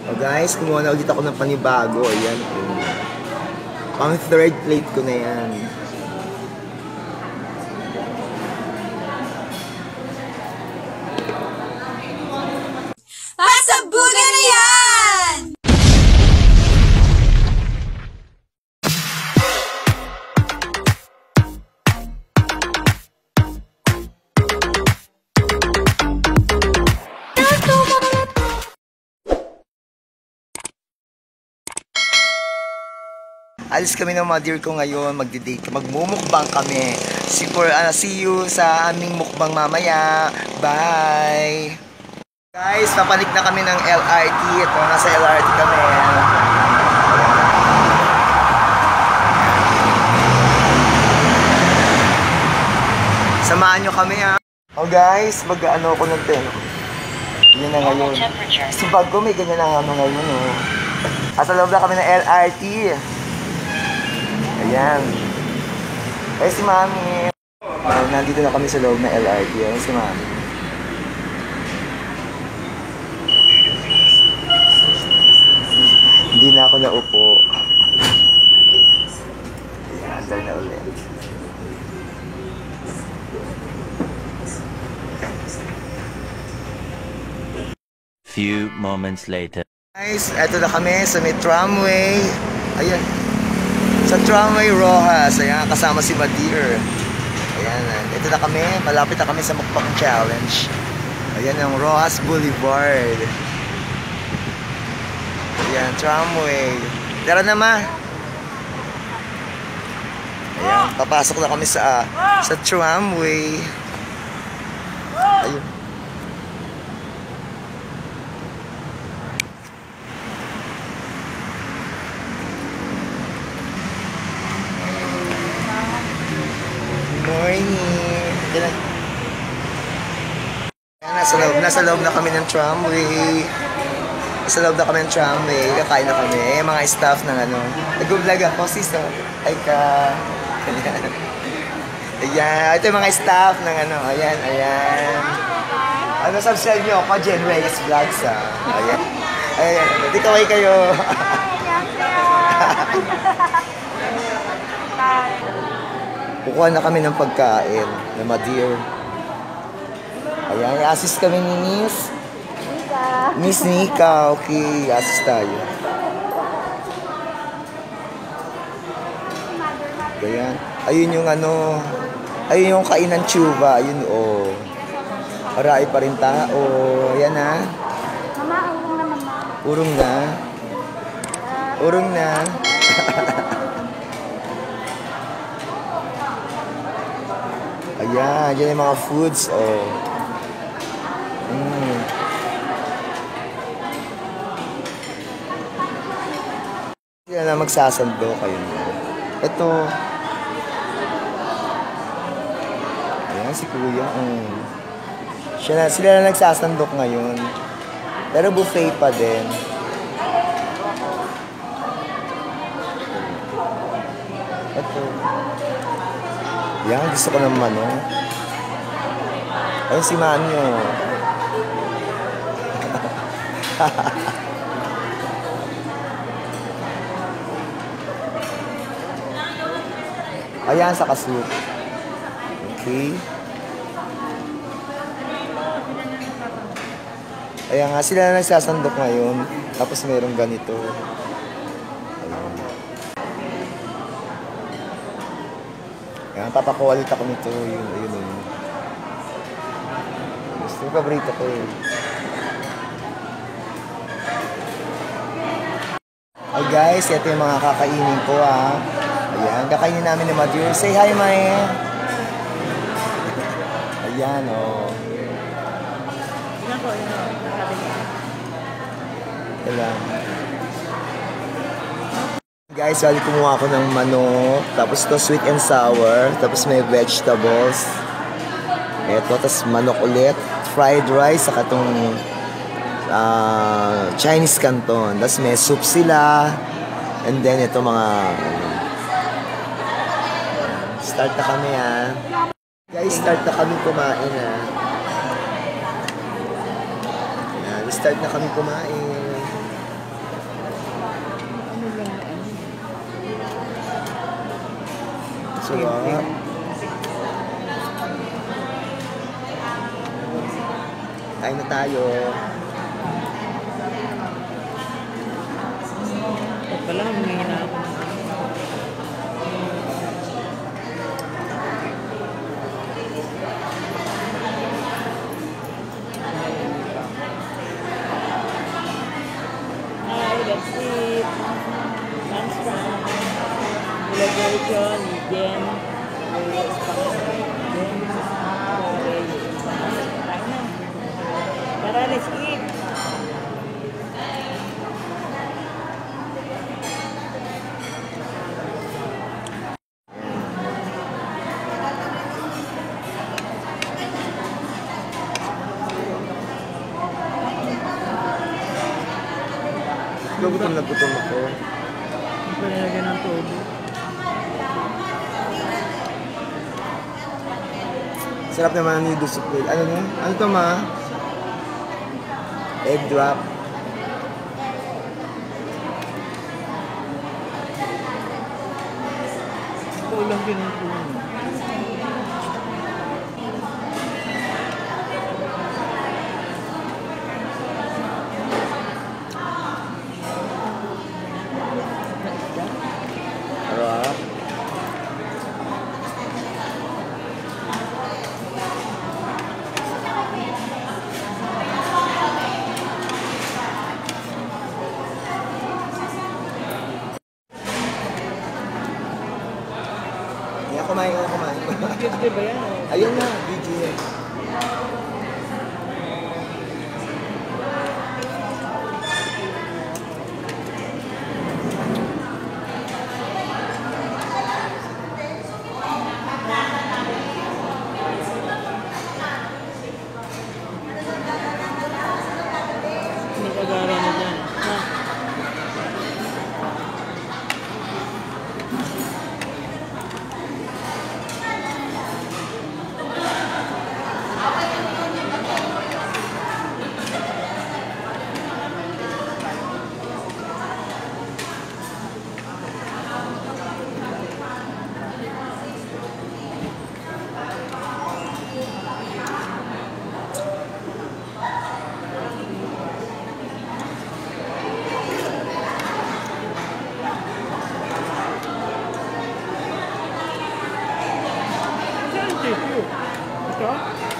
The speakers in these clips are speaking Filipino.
O guys, kumuha na ulit ako ng panibago. Ayan. Pang third plate ko na yan. Pasabugan na yan! Alis kami ng mga dear ko ngayon, magdi-date, magmumukbang kami. See you sa aming mukbang mamaya. Bye! Guys, papanik na kami ng LRT. Ito, nasa LRT kami. Samahan nyo kami ha. Oh guys, mag-ano ako ng ten. Yan na ngayon. Si bag ko may ganyan na ano ngayon. Oh. Asa loob na kami ng LRT. Ayan. Eh si Mami. Nandito na kami sa loob ng LRT. Ayan si Mami. Hindi na ako naupo. Ayan, andar na ulit. Few moments later. Guys, eto na kami sa may tramway. Ayan. Sa tramway Rojas. Ayan, kasama si Madir. Ayan, ito na kami. Malapit na kami sa Mukbang Challenge. Ayan ang Rojas Boulevard. Ayan, tramway. Tara na ma. Ayan, papasok na kami sa tramway. Ayun. Morning. Ayan. Nasa loob na kami ng tramway. Sa loob na kami ng tramway, kakain na kami. Mga staff ng ano. Nag-vlog ako, sis. Ay ka. Ayan. Ayan. Ito yung mga staff ng ano. Ayan, ayan. Ano, subscribe nyo ako, Jen Reyes Vlogs, ha. Ayan. Ayan. Di kaway kayo. Kukuha na kami ng pagkain na Madir. Ayan, i-assist kami ni Miss Nika, okay, assist tayo. Ayan, ayun yung ano, ayun yung kainan tsuba, ayun oh. Marami pa rin tao, ayan ha. Mama, urong na mama. Urong na. Urong na. Ayan, dyan yung mga foods, oh. Sila na magsasando kayo. Ito. Ayan, si Kuya. Sila na nagsasandok ngayon. Pero buffet pa din. Ito. Ayan, gusto ko naman, oh. Ayun si Manyo. Ayan, sa kasut. Okay. Ayan nga, sila na nagsasandok ngayon. Tapos mayroong ganito. Ayan. Ayan, papakuha ulit ako nito. Yun. Gusto yung paborito ko yun. Hey guys, ito yung mga kakainin ko ha. Ayan, kakainin namin ni Madir. Say hi, Mae. Ayan, oh. Ayan. Guys, bali kumuha ako ng manok. Tapos ito, sweet and sour. Tapos may vegetables. Ito, tapos manok ulit. Fried rice, saka itong Chinese canton. Tapos may soup sila. And then ito mga start na kami ha. Guys, start na kami kumain ha. Ayan, start na kami kumain. Sarap. Kain na tayo. At pala, humihina ako. Hi, that's it. Thanks, Frank. Celebration, Jen. Tara, let's eat. Gutom na gutom ako. Palagyan ng todo. Sarap naman ang noodles soup. Ano na? Ano to, ma? Egg drop. Ito lang pinupuno. Sarap. Kumain ka, kumain. Di ba yan? Ayun na, BGS. Nag-agara na dyan. Ha? Saan ang tissue? Ito?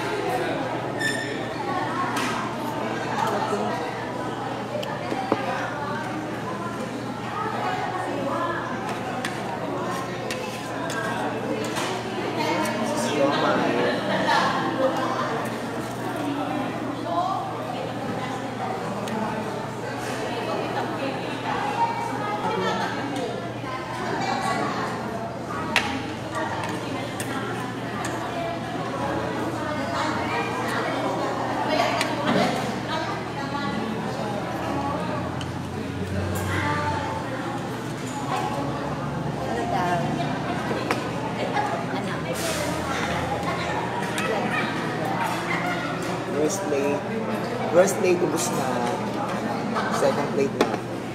First plate. First plate, ubus na. Second plate na.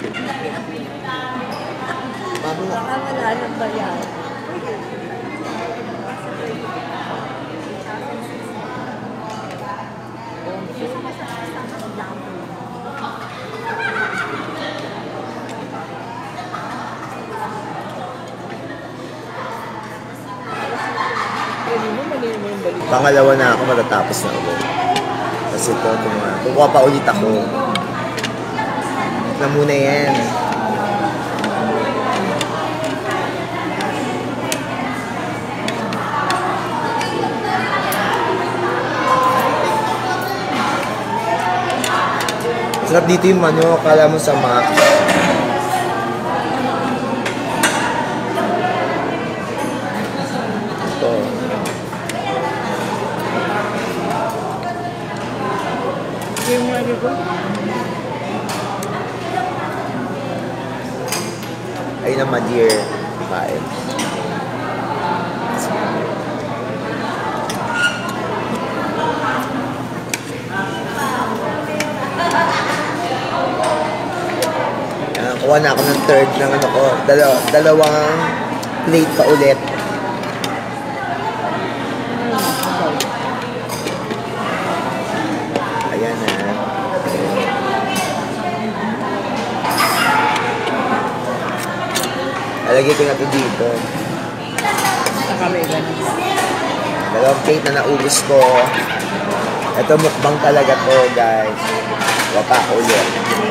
Mami na. Wala nang bayan. Pwede mo, mali mo yung balik. Pangalawa na ako, matatapos na ako. Kasi ito, kukuha pa ulit ako. Na muna yan. Sarap dito yung manok, kala mo sa Mac. Ito. Yung mga ko? Ayun ang ma-dear. Kain. Kuha na ako ng third ng ano ko. Dalawang plate pa ulit. Lalagay ko na to dito. Sa kami, ganun. Dalawang plate na naubos ko. Ito mukbang talaga to, guys. Waka ulit.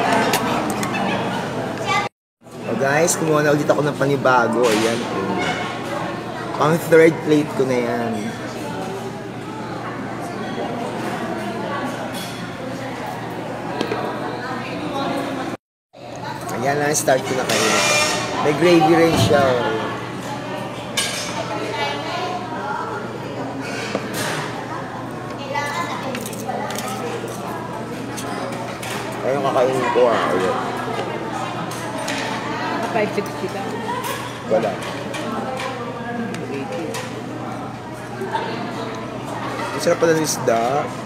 So guys, kumuha na ulit ako ng panibago. Ayan. Pang third plate ko na yan. Ayan lang, start ko na kayo. May gravy rin siya. Ayun kakainin ko ayun. 560 ka. Wala. 80. Ang sarap pala ng isda.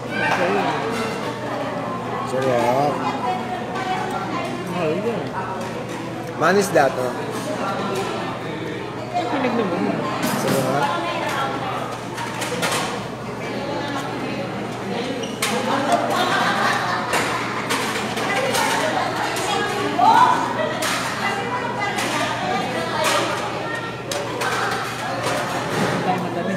Sarap. Mahal yan. Mahal isda to. Pinig naman mo. Sarap. Tayo madami.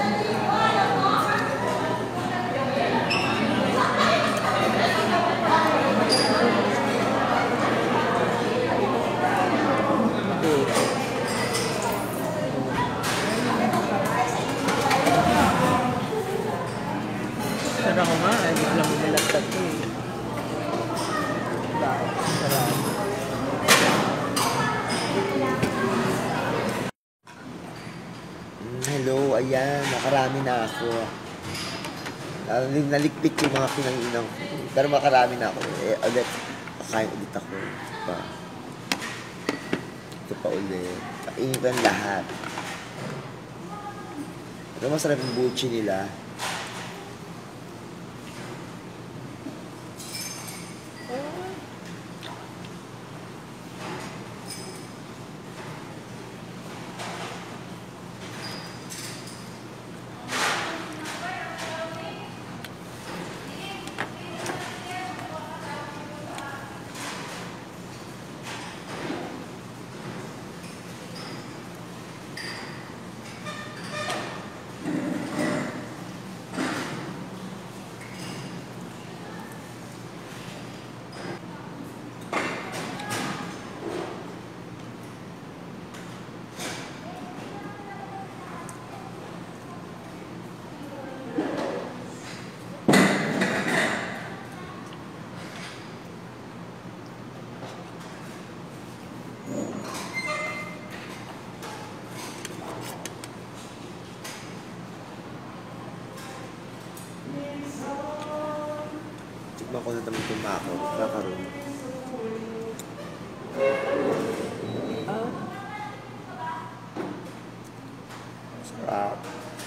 Sarap ko nga, ay biglang nilagtag ko eh. Sarap. Hello, ayan. Nakarami na ako. Nalikpit yung mga pinanginang ko. Pero makarami na ako. Ulit, kakain ulit ako. Ito pa ulit. Kainin ko ang lahat. Ito masarap yung buchi nila. Tikman ko na naman itong macaron. Sarap.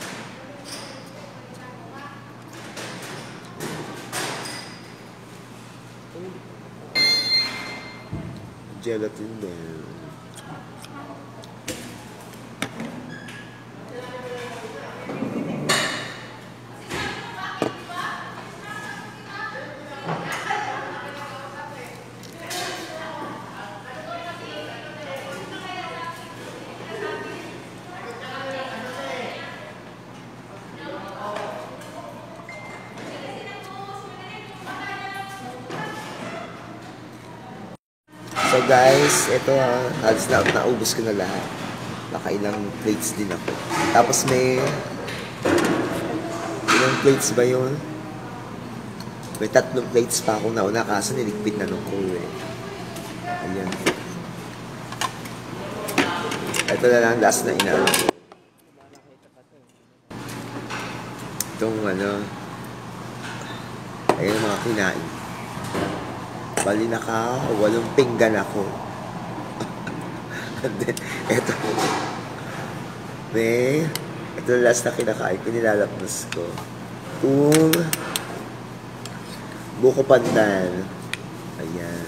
Gelatin din. So guys, ito halos naubos ko na lahat. Nakailang plates din ako. Tapos may ilang plates ba yun? May 3 plates pa akong nauna kaso niligpit na nung crew eh. Ayan. Ito na lang last na ina. Itong ayun mga kinain. Bali naka 8 pinggan ako. And then, ito last na kinakain ko, nilalapnos ko. Kung buko pandan. Ayan.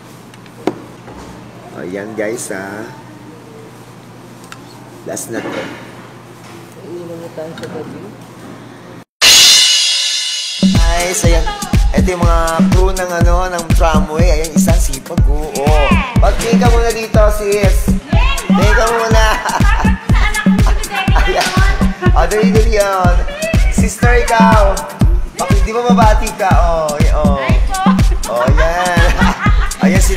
Ayan guys ha. Last na to. Iinom mo tayo sa gabi. Guys, ayan. Ito yung mga crew ng ng tramway. Ayan, isang sipag. Oo. Pag-tika muna dito, sis. Tika muna.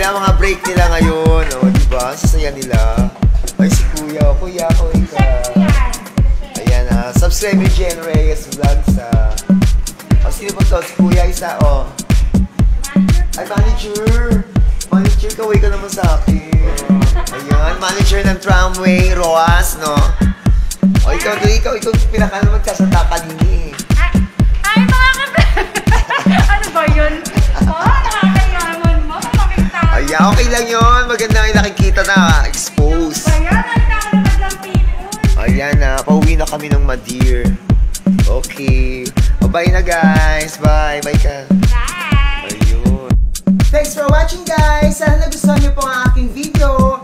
nila, mga break nila ngayon. O, diba? Sasaya nila. Ay, si Kuya. Kuya, ayan, subscribe ni Jen Reyes Vlogs, O, sino ba to? Si Kuya, isa, o. Ay, manager. Manager, kaway ka naman sa akin. Ayan, manager ng tramway, Roas, no? O, ikaw pinaka naman kasanta kanini. Ay, mga ano ba yun? Nakakayaman mo. Makita. Ayan, okay lang yun. Maganda yung nakikita na expose. Ayan, nakita ko naman lang people. Ayan na, pauwi na kami ng Madeir. Okay. Bye na guys. Bye. Bye ka. Bye. Ayun. Thanks for watching guys. Sana nagustuhan niyo po ang aking video.